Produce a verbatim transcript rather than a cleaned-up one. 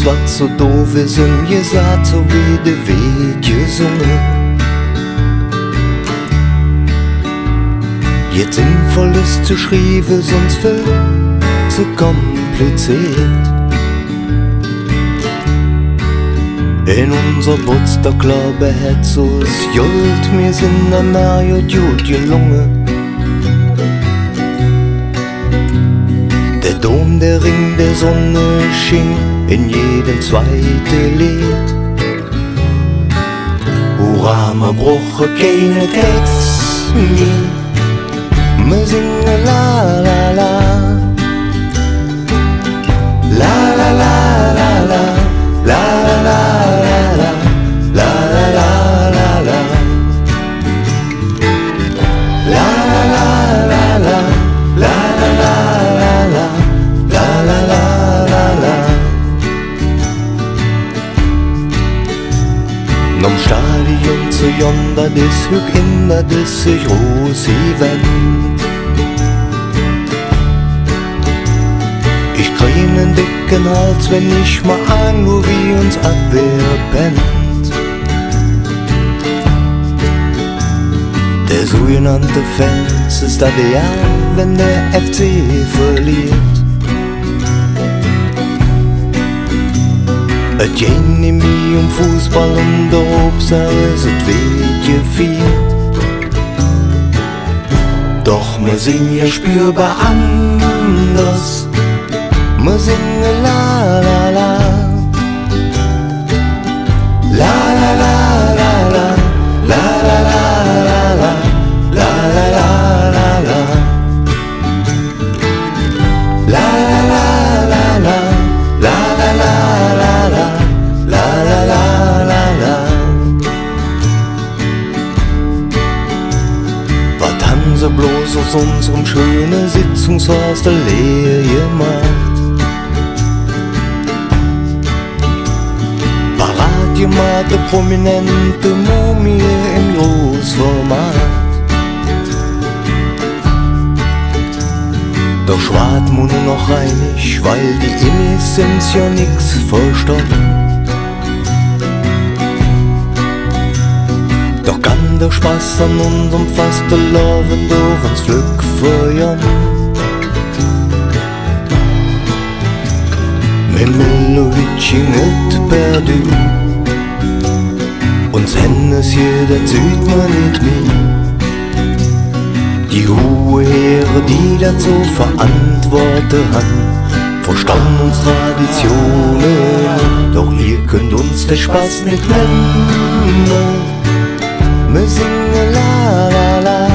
was so doof ist im gesagt, so wie de Weg gesungen. Jetzt sinnvoll ist zu schreiben, sonst viel zu kompliziert. In unser Geburtstagklaube hat so's Juld, wir sind am Marriott gut gelungen. Der Dom, der Ring der Sonne schien in jedem zweiten Lied. Hurra, wir brauchen keine Text mehr, wir singen la la la, la la la la la, la la la la, la la la la la, la la la la la, la la la la la, la la la la la. Nom Stadion zu yonder, das hüg inner, das sich groß Event. Ich krieg einen dicken Hals, wenn ich mal an, nur wie uns Abwehr pennt. Der sogenannte Fans ist da der, wenn der F C verliert. Et geht nicht mehr um Fußball und der Hauptsache es wird gefeiert. Doch wir singen ja spürbar anders. Wir singen la la la, la la la la la, la la la la la, la la la la la, la la la la la, la la la la la, la la la la la. Was haben sie bloß aus unserem schönen Sitzungshaus der Lehr gemacht? Gemachte prominente Mumie im Großformat. Doch schwart man nur noch einig, weil die Innocence ja nix verstanden. Doch kann der Spaß an unserem Fastelovend durch uns Glück verjagen. Mit Melowitsch nicht perdu. Uns Hennes hier, das sieht man nicht mehr. Die hohe Heere, die dazu verantworten haben, verstanden uns Traditionen. Doch ihr könnt uns den Spaß nicht nennen. Wir singen la la la.